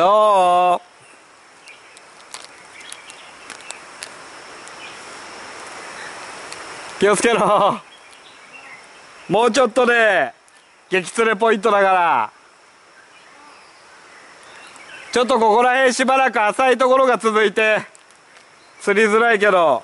そう気をつけろ。もうちょっとで激釣れポイントだから。ちょっとここら辺しばらく浅いところが続いて釣りづらいけど、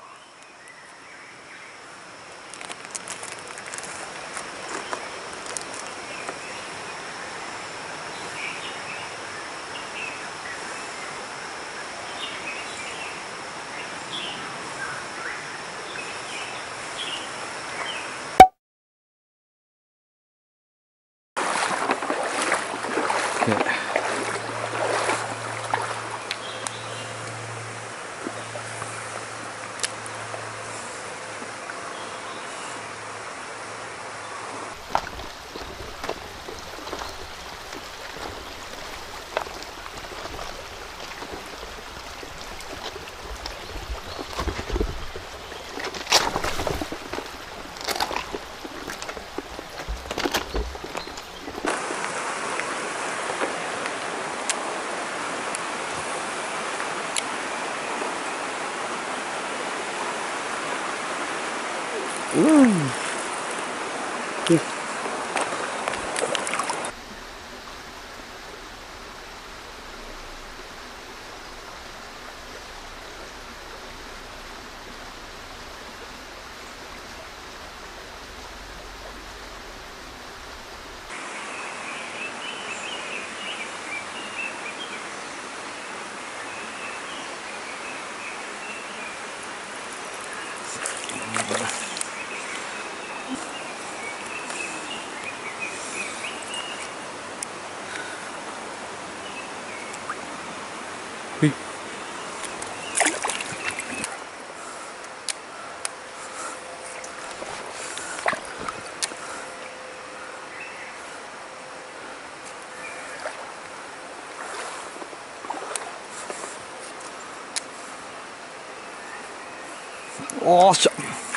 おーしゃ。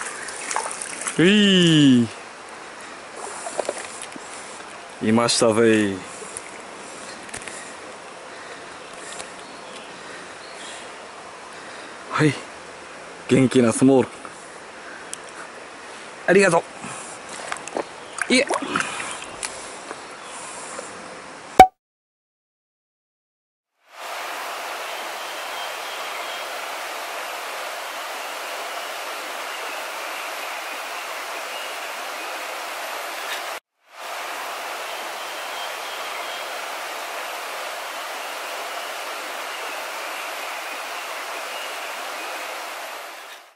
いましたぜ。はい、元気なスモールありがとう。いえ。